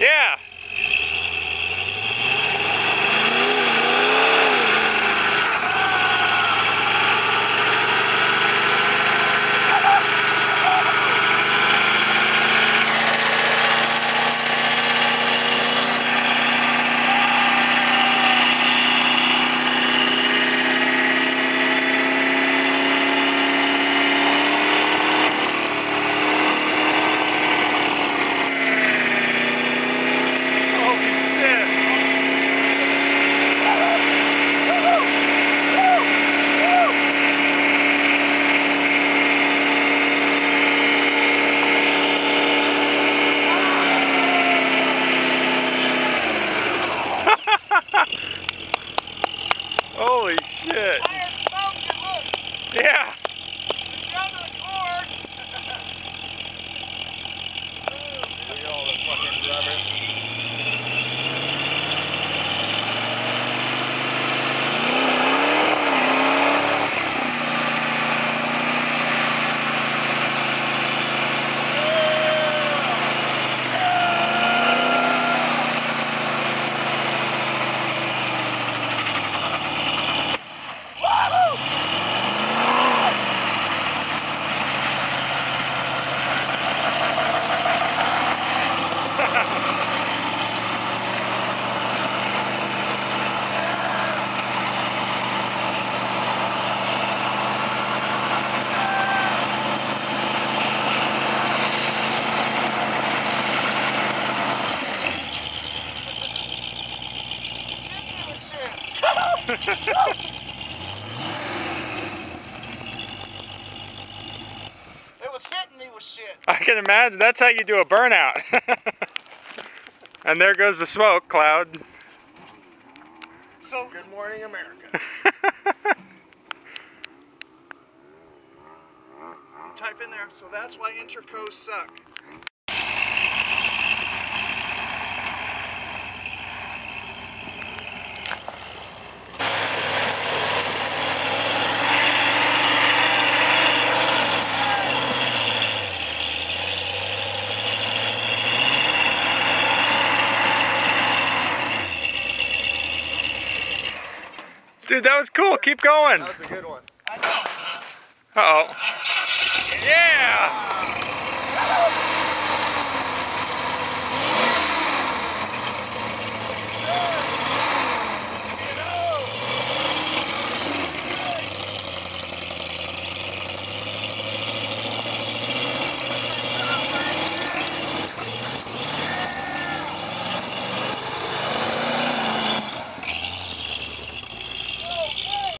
Yeah. Holy shit. Yeah. It was hitting me with shit. I can imagine. That's how you do a burnout. And there goes the smoke cloud. So, good morning, America. Type in there. So that's why intercos suck. Dude, that was cool. Keep going. That was a good one. Uh-oh. Yeah!